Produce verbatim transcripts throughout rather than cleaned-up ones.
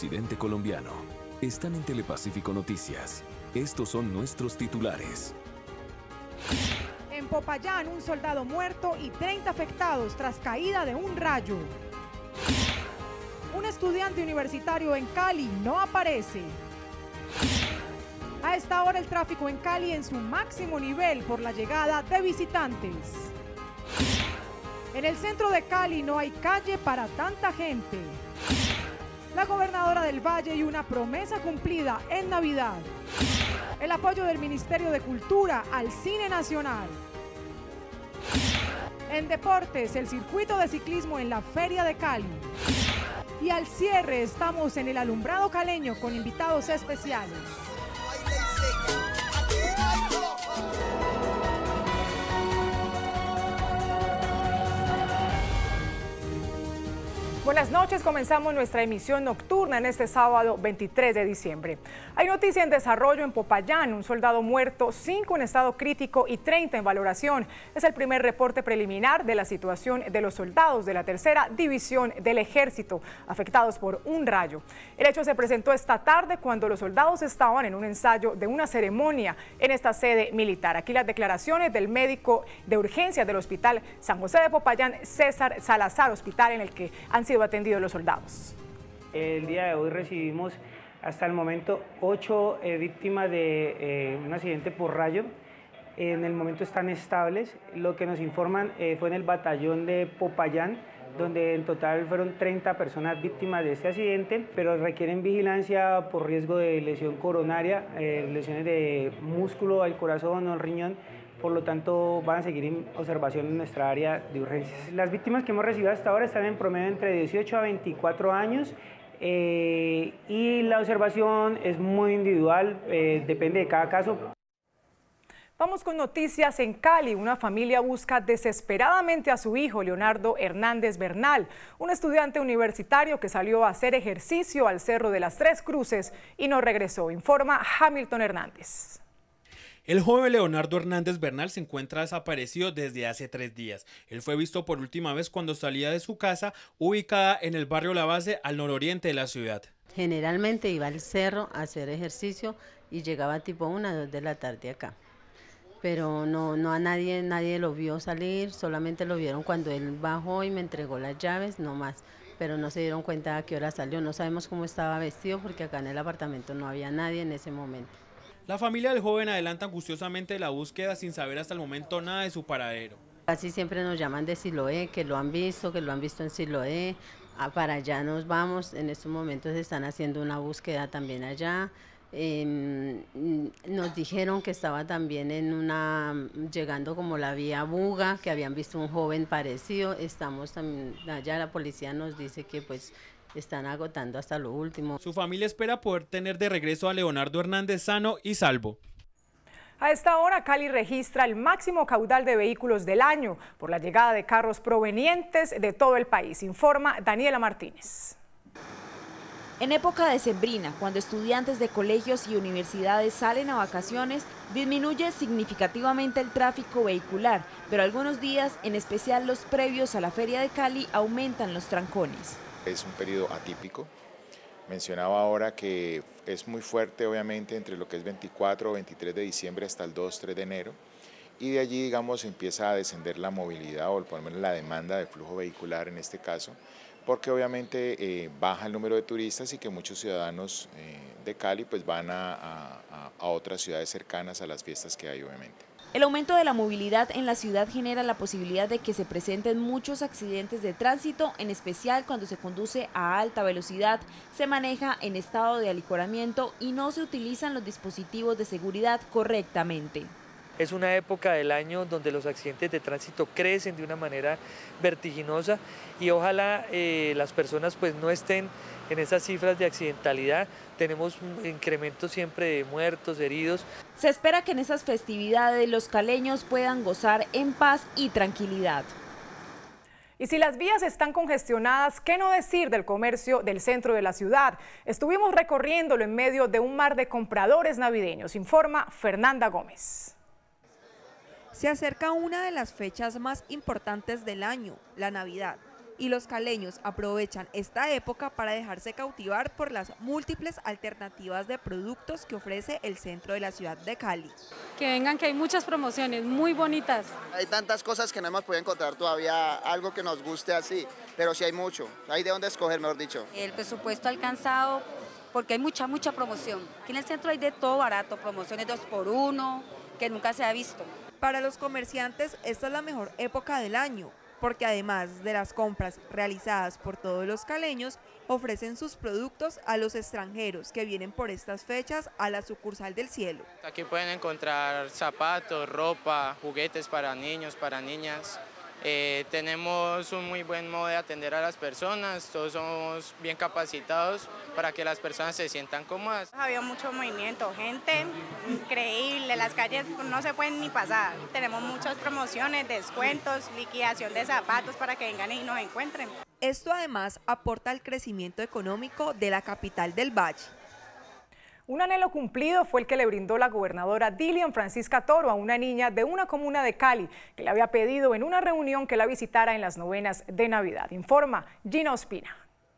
occidente colombiano. Están en Telepacífico Noticias. Estos son nuestros titulares. En Popayán, un soldado muerto y treinta afectados tras caída de un rayo. Un estudiante universitario en Cali no aparece. A esta hora el tráfico en Cali en su máximo nivel por la llegada de visitantes. En el centro de Cali no hay calle para tanta gente. La gobernadora del Valle y una promesa cumplida en Navidad. El apoyo del Ministerio de Cultura al cine nacional. En deportes, el circuito de ciclismo en la Feria de Cali. Y al cierre estamos en el alumbrado caleño con invitados especiales. Buenas noches, comenzamos nuestra emisión nocturna en este sábado veintitrés de diciembre. Hay noticia en desarrollo en Popayán, un soldado muerto, cinco en estado crítico y treinta en valoración. Es el primer reporte preliminar de la situación de los soldados de la tercera división del ejército afectados por un rayo. El hecho se presentó esta tarde cuando los soldados estaban en un ensayo de una ceremonia en esta sede militar. Aquí las declaraciones del médico de urgencia del Hospital San José de Popayán, César Salazar, hospital en el que han sido atendidos los soldados. El día de hoy recibimos hasta el momento ocho eh, víctimas de eh, un accidente por rayo. En el momento están estables. Lo que nos informan eh, fue en el batallón de Popayán, donde en total fueron treinta personas víctimas de este accidente, pero requieren vigilancia por riesgo de lesión coronaria, eh, lesiones de músculo del corazón o el riñón. Por lo tanto, van a seguir en observación en nuestra área de urgencias. Las víctimas que hemos recibido hasta ahora están en promedio entre dieciocho a veinticuatro años eh, y la observación es muy individual, eh, depende de cada caso. Vamos con noticias en Cali. Una familia busca desesperadamente a su hijo, Leonardo Hernández Bernal, un estudiante universitario que salió a hacer ejercicio al Cerro de las Tres Cruces y no regresó, informa Hamilton Hernández. El joven Leonardo Hernández Bernal se encuentra desaparecido desde hace tres días. Él fue visto por última vez cuando salía de su casa, ubicada en el barrio La Base, al nororiente de la ciudad. Generalmente iba al cerro a hacer ejercicio y llegaba tipo una, dos de la tarde acá. Pero no, no a nadie, nadie lo vio salir, solamente lo vieron cuando él bajó y me entregó las llaves, no más. Pero no se dieron cuenta a qué hora salió, no sabemos cómo estaba vestido porque acá en el apartamento no había nadie en ese momento. La familia del joven adelanta angustiosamente la búsqueda sin saber hasta el momento nada de su paradero. Casi siempre nos llaman de Siloé, que lo han visto, que lo han visto en Siloé. Ah, para allá nos vamos, en estos momentos están haciendo una búsqueda también allá. Eh, nos dijeron que estaba también en una, llegando como la vía Buga, que habían visto un joven parecido. Estamos también, allá la policía nos dice que pues están agotando hasta lo último. Su familia espera poder tener de regreso a Leonardo Hernández sano y salvo. A esta hora, Cali registra el máximo caudal de vehículos del año por la llegada de carros provenientes de todo el país, informa Daniela Martínez. En época decembrina, cuando estudiantes de colegios y universidades salen a vacaciones, disminuye significativamente el tráfico vehicular, pero algunos días, en especial los previos a la Feria de Cali, aumentan los trancones. Es un periodo atípico. Mencionaba ahora que es muy fuerte obviamente entre lo que es veinticuatro o veintitrés de diciembre hasta el dos, tres de enero y de allí digamos empieza a descender la movilidad o por lo menos la demanda de flujo vehicular en este caso, porque obviamente eh, baja el número de turistas y que muchos ciudadanos eh, de Cali pues van a, a, a otras ciudades cercanas a las fiestas que hay obviamente. El aumento de la movilidad en la ciudad genera la posibilidad de que se presenten muchos accidentes de tránsito, en especial cuando se conduce a alta velocidad, se maneja en estado de alicoramiento y no se utilizan los dispositivos de seguridad correctamente. Es una época del año donde los accidentes de tránsito crecen de una manera vertiginosa y ojalá eh, las personas pues no estén en esas cifras de accidentalidad. Tenemos un incremento siempre de muertos, heridos. Se espera que en esas festividades los caleños puedan gozar en paz y tranquilidad. Y si las vías están congestionadas, ¿qué no decir del comercio del centro de la ciudad? Estuvimos recorriéndolo en medio de un mar de compradores navideños, informa Fernanda Gómez. Se acerca una de las fechas más importantes del año, la Navidad. y los caleños aprovechan esta época para dejarse cautivar por las múltiples alternativas de productos que ofrece el centro de la ciudad de Cali. Que vengan, que hay muchas promociones muy bonitas. Hay tantas cosas que no hemos podido encontrar todavía algo que nos guste así, pero sí hay mucho, hay de dónde escoger, mejor dicho. El presupuesto alcanzado porque hay mucha, mucha promoción. Aquí en el centro hay de todo barato, promociones dos por uno, que nunca se ha visto. Para los comerciantes esta es la mejor época del año, porque además de las compras realizadas por todos los caleños, ofrecen sus productos a los extranjeros que vienen por estas fechas a la sucursal del Cielo. Aquí pueden encontrar zapatos, ropa, juguetes para niños, para niñas. Eh, tenemos un muy buen modo de atender a las personas, todos somos bien capacitados para que las personas se sientan cómodas. Había mucho movimiento, gente increíble, las calles no se pueden ni pasar. Tenemos muchas promociones, descuentos, liquidación de zapatos para que vengan y nos encuentren. Esto además aporta al crecimiento económico de la capital del Valle. Un anhelo cumplido fue el que le brindó la gobernadora Dilian Francisca Toro a una niña de una comuna de Cali que le había pedido en una reunión que la visitara en las novenas de Navidad. Informa Gina Ospina.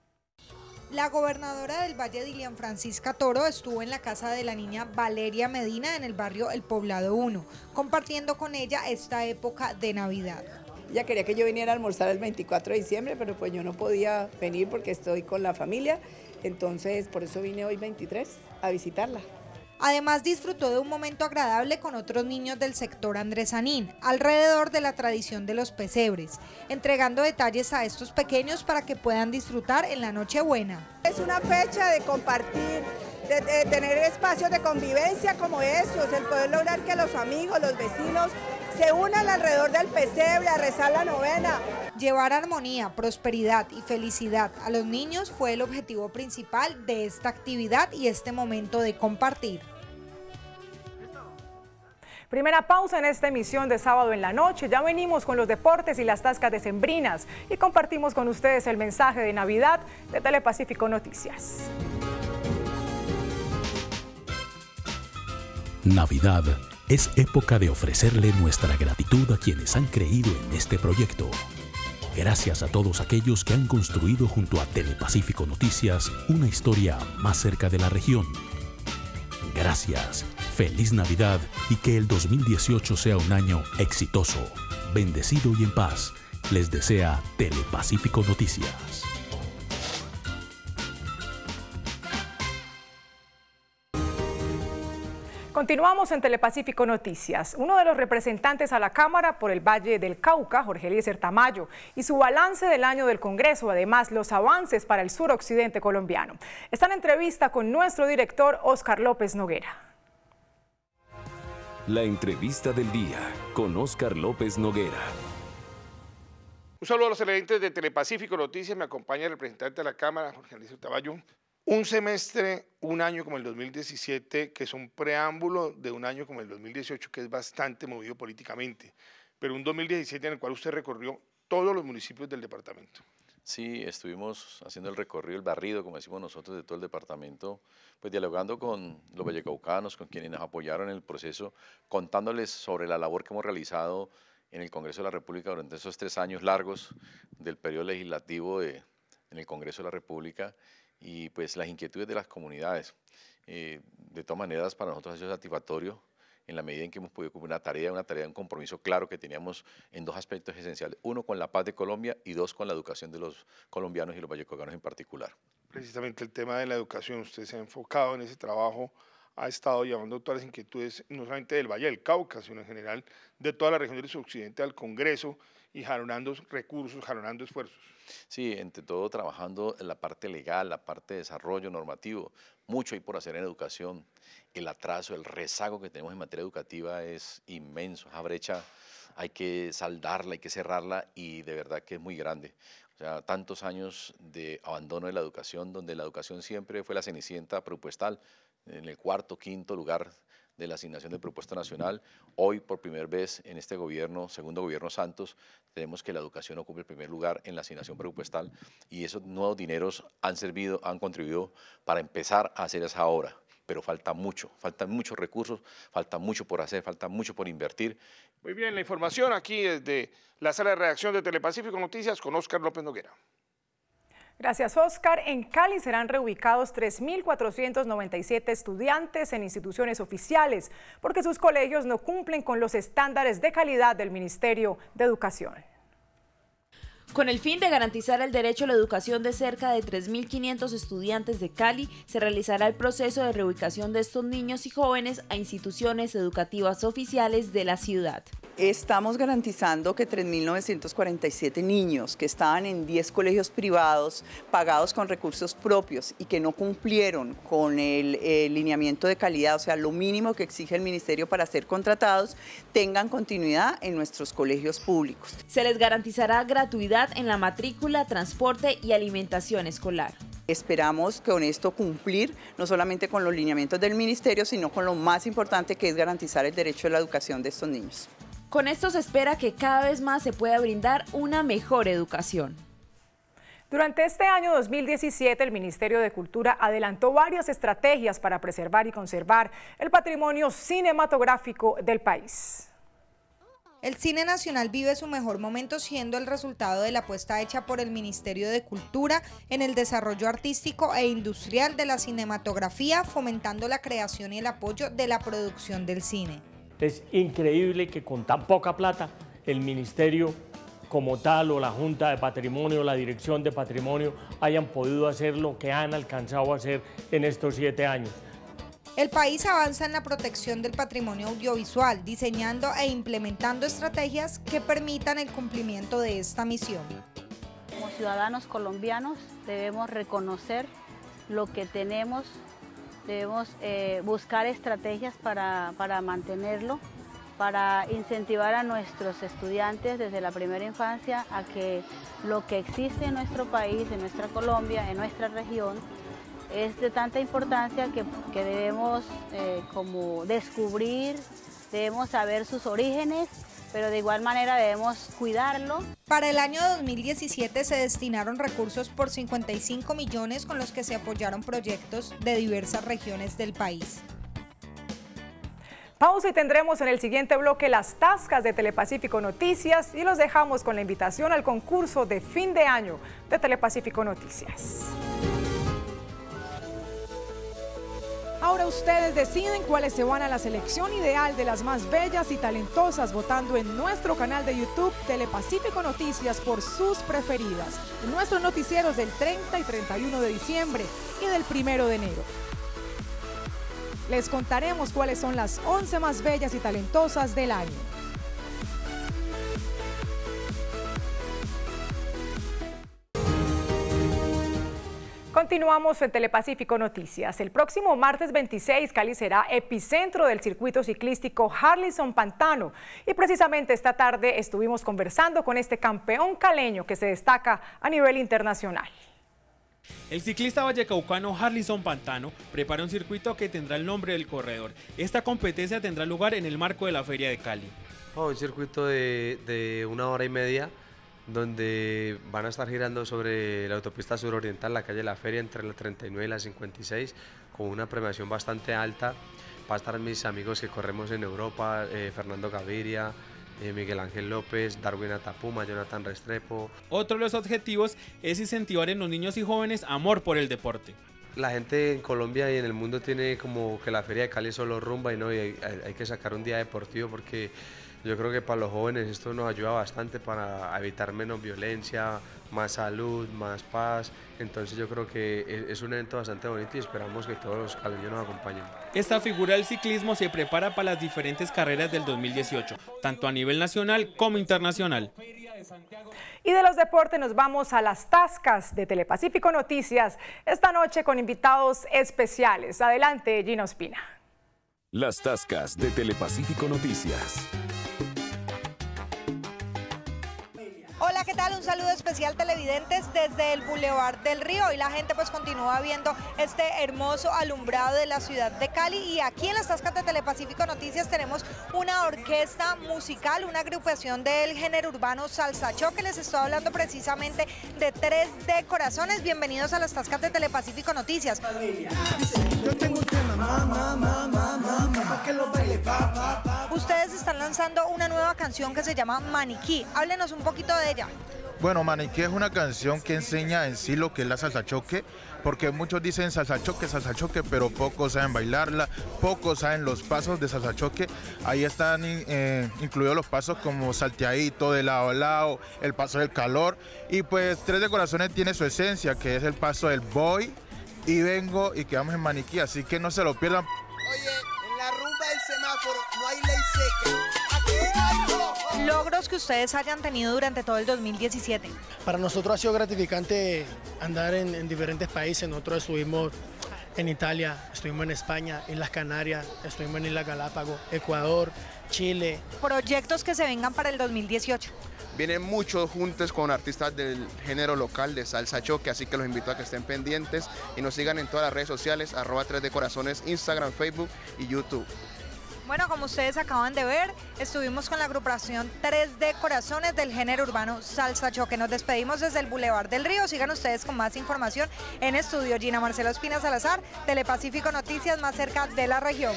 La gobernadora del Valle, Dilian Francisca Toro, estuvo en la casa de la niña Valeria Medina en el barrio El Poblado uno, compartiendo con ella esta época de Navidad. Ella quería que yo viniera a almorzar el veinticuatro de diciembre, pero pues yo no podía venir porque estoy con la familia, entonces por eso vine hoy veintitrés a visitarla. Además disfrutó de un momento agradable con otros niños del sector andresanín, alrededor de la tradición de los pesebres, entregando detalles a estos pequeños para que puedan disfrutar en la Nochebuena. Es una fecha de compartir, de, de tener espacios de convivencia como estos, el poder lograr que los amigos, los vecinos se unan alrededor del pesebre a rezar la novena. Llevar armonía, prosperidad y felicidad a los niños fue el objetivo principal de esta actividad y este momento de compartir. Primera pausa en esta emisión de Sábado en la Noche. Ya venimos con los deportes y las tascas decembrinas y compartimos con ustedes el mensaje de Navidad de Telepacífico Noticias. Navidad es época de ofrecerle nuestra gratitud a quienes han creído en este proyecto. Gracias a todos aquellos que han construido junto a Telepacífico Noticias una historia más cerca de la región. Gracias, feliz Navidad y que el dos mil dieciocho sea un año exitoso, bendecido y en paz. Les desea Telepacífico Noticias. Continuamos en Telepacífico Noticias. Uno de los representantes a la Cámara por el Valle del Cauca, Jorge Eliezer Tamayo, y su balance del año del Congreso, además los avances para el suroccidente colombiano. Está en entrevista con nuestro director Óscar López Noguera. La entrevista del día con Óscar López Noguera. Un saludo a los televidentes de Telepacífico Noticias. Me acompaña el representante de la Cámara, Jorge Eliezer Tamayo. Un semestre, un año como el dos mil diecisiete, que es un preámbulo de un año como el dos mil dieciocho, que es bastante movido políticamente, pero un dos mil diecisiete en el cual usted recorrió todos los municipios del departamento. Sí, estuvimos haciendo el recorrido, el barrido, como decimos nosotros, de todo el departamento, pues dialogando con los vallecaucanos, con quienes nos apoyaron en el proceso, contándoles sobre la labor que hemos realizado en el Congreso de la República durante esos tres años largos del periodo legislativo de, en el Congreso de la República, y pues las inquietudes de las comunidades. Eh, de todas maneras, para nosotros ha sido satisfactorio en la medida en que hemos podido cumplir una tarea, una tarea, un compromiso claro que teníamos en dos aspectos esenciales. Uno, con la paz de Colombia, y dos, con la educación de los colombianos y los vallecaucanos en particular. Precisamente el tema de la educación, usted se ha enfocado en ese trabajo, ha estado llevando todas las inquietudes, no solamente del Valle del Cauca, sino en general de toda la región del suroccidente al Congreso y jalonando recursos, jalonando esfuerzos. Sí, entre todo trabajando en la parte legal, la parte de desarrollo normativo, mucho hay por hacer en educación. El atraso, el rezago que tenemos en materia educativa es inmenso, esa brecha hay que saldarla, hay que cerrarla y de verdad que es muy grande. O sea, tantos años de abandono de la educación, donde la educación siempre fue la cenicienta presupuestal, en el cuarto, quinto lugar de la asignación del presupuesto nacional. Hoy, por primera vez en este gobierno, segundo gobierno Santos, tenemos que la educación ocupe el primer lugar en la asignación presupuestal y esos nuevos dineros han servido, han contribuido para empezar a hacer esa obra. Pero falta mucho, faltan muchos recursos, falta mucho por hacer, falta mucho por invertir Muy bien, la información aquí desde la sala de redacción de Telepacífico Noticias con Óscar López Noguera. Gracias, Óscar. En Cali serán reubicados tres mil cuatrocientos noventa y siete estudiantes en instituciones oficiales porque sus colegios no cumplen con los estándares de calidad del Ministerio de Educación. Con el fin de garantizar el derecho a la educación de cerca de tres mil quinientos estudiantes de Cali, se realizará el proceso de reubicación de estos niños y jóvenes a instituciones educativas oficiales de la ciudad. Estamos garantizando que tres mil novecientos cuarenta y siete niños que estaban en diez colegios privados pagados con recursos propios y que no cumplieron con el, el lineamiento de calidad, o sea, lo mínimo que exige el ministerio para ser contratados, tengan continuidad en nuestros colegios públicos. Se les garantizará gratuidad en la matrícula, transporte y alimentación escolar. Esperamos con esto cumplir no solamente con los lineamientos del ministerio, sino con lo más importante, que es garantizar el derecho a la educación de estos niños. Con esto se espera que cada vez más se pueda brindar una mejor educación. Durante este año dos mil diecisiete, el Ministerio de Cultura adelantó varias estrategias para preservar y conservar el patrimonio cinematográfico del país. El cine nacional vive su mejor momento siendo el resultado de la apuesta hecha por el Ministerio de Cultura en el desarrollo artístico e industrial de la cinematografía, fomentando la creación y el apoyo de la producción del cine. Es increíble que con tan poca plata el Ministerio como tal o la Junta de Patrimonio, la Dirección de Patrimonio hayan podido hacer lo que han alcanzado a hacer en estos siete años. El país avanza en la protección del patrimonio audiovisual, diseñando e implementando estrategias que permitan el cumplimiento de esta misión. Como ciudadanos colombianos debemos reconocer lo que tenemos, debemos eh, buscar estrategias para, para mantenerlo, para incentivar a nuestros estudiantes desde la primera infancia a que lo que existe en nuestro país, en nuestra Colombia, en nuestra región, es de tanta importancia que, que debemos eh, como descubrir, debemos saber sus orígenes, pero de igual manera debemos cuidarlo. Para el año dos mil diecisiete se destinaron recursos por cincuenta y cinco millones con los que se apoyaron proyectos de diversas regiones del país. Pausa y tendremos en el siguiente bloque las tascas de Telepacífico Noticias y los dejamos con la invitación al concurso de fin de año de Telepacífico Noticias. Ahora ustedes deciden cuáles se van a la selección ideal de las más bellas y talentosas votando en nuestro canal de YouTube Telepacífico Noticias por sus preferidas, en nuestros noticieros del treinta y treinta y uno de diciembre y del primero de enero. Les contaremos cuáles son las once más bellas y talentosas del año. Continuamos en Telepacífico Noticias. El próximo martes veintiséis, Cali será epicentro del circuito ciclístico Harlison Pantano. Y precisamente esta tarde estuvimos conversando con este campeón caleño que se destaca a nivel internacional. El ciclista vallecaucano Harlison Pantano prepara un circuito que tendrá el nombre del corredor. Esta competencia tendrá lugar en el marco de la Feria de Cali. Oh, un circuito de, de una hora y media, donde van a estar girando sobre la autopista suroriental, la calle La Feria, entre la treinta y nueve y la cincuenta y seis, con una premiación bastante alta. Va a estar mis amigos que corremos en Europa, eh, Fernando Gaviria, eh, Miguel Ángel López, Darwin Atapuma, Jonathan Restrepo. Otro de los objetivos es incentivar en los niños y jóvenes amor por el deporte. La gente en Colombia y en el mundo tiene como que la Feria de Cali es solo rumba y no, y hay, hay que sacar un día deportivo, porque yo creo que para los jóvenes esto nos ayuda bastante para evitar menos violencia, más salud, más paz. Entonces yo creo que es un evento bastante bonito y esperamos que todos los caleños nos acompañen. Esta figura del ciclismo se prepara para las diferentes carreras del dos mil dieciocho, tanto a nivel nacional como internacional. Y de los deportes nos vamos a las tascas de Telepacífico Noticias, esta noche con invitados especiales. Adelante, Gina Ospina. Las tascas de Telepacífico Noticias. Hola, ¿qué tal? Un saludo especial, televidentes, desde el Boulevard del Río, y la gente pues continúa viendo este hermoso alumbrado de la ciudad de Cali. Y aquí en las tascas de Telepacífico Noticias tenemos una orquesta musical, una agrupación del género urbano Salsa Cho, que les estoy hablando precisamente de tres D Corazones. Bienvenidos a las tascas de Telepacífico Noticias. Yo tengo un tema, mamá, mamá, mamá. Ustedes están lanzando una nueva canción que se llama Maniquí. Háblenos un poquito de ella. Bueno, Maniquí es una canción que enseña en sí lo que es la salsa choque, porque muchos dicen salsa choque, salsa choque, pero pocos saben bailarla, pocos saben los pasos de salsa choque. Ahí están eh, incluidos los pasos como salteadito, de lado a lado, el paso del calor. Y pues Tres de Corazones tiene su esencia, que es el paso del voy y vengo y quedamos en Maniquí, así que no se lo pierdan. Oye, en la rumba del semáforo no hay ley seca. Aquí hay rojo. Logros que ustedes hayan tenido durante todo el dos mil diecisiete. Para nosotros ha sido gratificante andar en, en diferentes países. Nosotros estuvimos en Italia, estuvimos en España, en las Canarias, estuvimos en Islas Galápagos, Ecuador, Chile. Proyectos que se vengan para el dos mil dieciocho. Vienen muchos juntos con artistas del género local de salsa choque, así que los invito a que estén pendientes y nos sigan en todas las redes sociales, arroba tres de corazones, Instagram, Facebook y YouTube. Bueno, como ustedes acaban de ver, estuvimos con la agrupación Tres de Corazones del género urbano Salsa Choque. Nos despedimos desde el Boulevard del Río. Sigan ustedes con más información en estudio. Gina Marcela Espina Salazar, Telepacífico Noticias, más cerca de la región.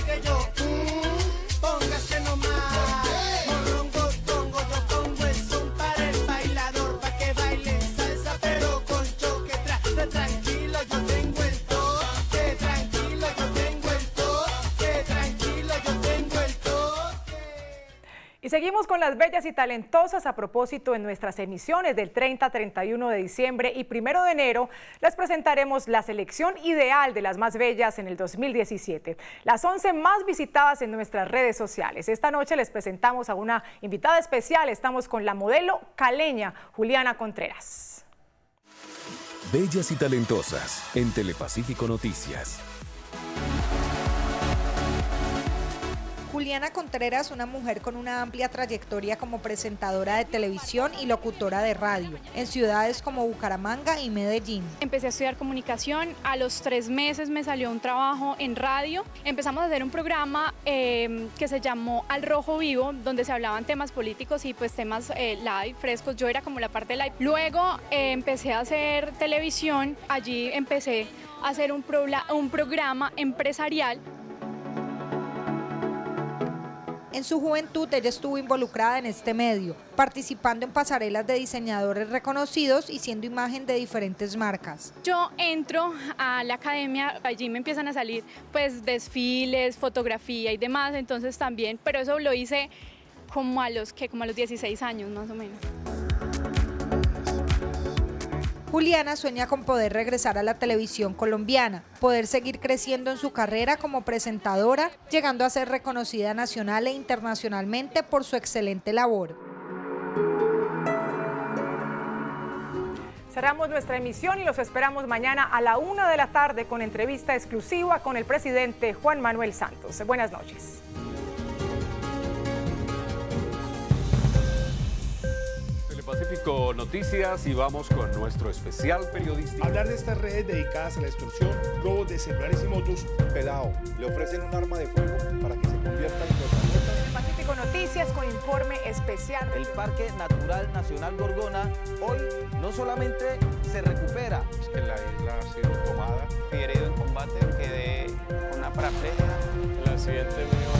Póngase nomás. Morongo, tongo, yo pongo el son para el bailador, para que baile salsa, pero con choque. Tra, tranquilo, yo tengo el toque. Tranquilo, yo tengo el toque. Tranquilo, yo tengo el toque. Y seguimos con las bellas y talentosas. A propósito, en nuestras emisiones del treinta, treinta y uno de diciembre y primero de enero, les presentaremos la selección ideal de las más bellas en el dos mil diecisiete. Las once más visitadas en nuestras redes sociales. Esta noche les presentamos a una invitada especial. Estamos con la modelo caleña, Juliana Contreras. Bellas y talentosas en Telepacífico Noticias. Juliana Contreras, una mujer con una amplia trayectoria como presentadora de televisión y locutora de radio en ciudades como Bucaramanga y Medellín. Empecé a estudiar comunicación, a los tres meses me salió un trabajo en radio. Empezamos a hacer un programa eh, que se llamó Al Rojo Vivo, donde se hablaban temas políticos y pues temas eh, live, frescos. Yo era como la parte live. Luego eh, empecé a hacer televisión, allí empecé a hacer un, pro un programa empresarial. En su juventud ella estuvo involucrada en este medio, participando en pasarelas de diseñadores reconocidos y siendo imagen de diferentes marcas. Yo entro a la academia, allí me empiezan a salir pues desfiles, fotografía y demás, entonces también, pero eso lo hice como a los, que, como a los dieciséis años más o menos. Juliana sueña con poder regresar a la televisión colombiana, poder seguir creciendo en su carrera como presentadora, llegando a ser reconocida nacional e internacionalmente por su excelente labor. Cerramos nuestra emisión y los esperamos mañana a la una de la tarde con entrevista exclusiva con el presidente Juan Manuel Santos. Buenas noches. Pacífico Noticias y vamos con nuestro especial periodístico. Hablar de estas redes dedicadas a la extorsión, robos de celulares y motos. Pelao, le ofrecen un arma de fuego para que se convierta en protagonista. Pacífico Noticias con informe especial. El Parque Natural Nacional Gorgona hoy no solamente se recupera. Es que la isla ha sido tomada. Fui herido en combate, quedé con una paraplegia. El accidente mío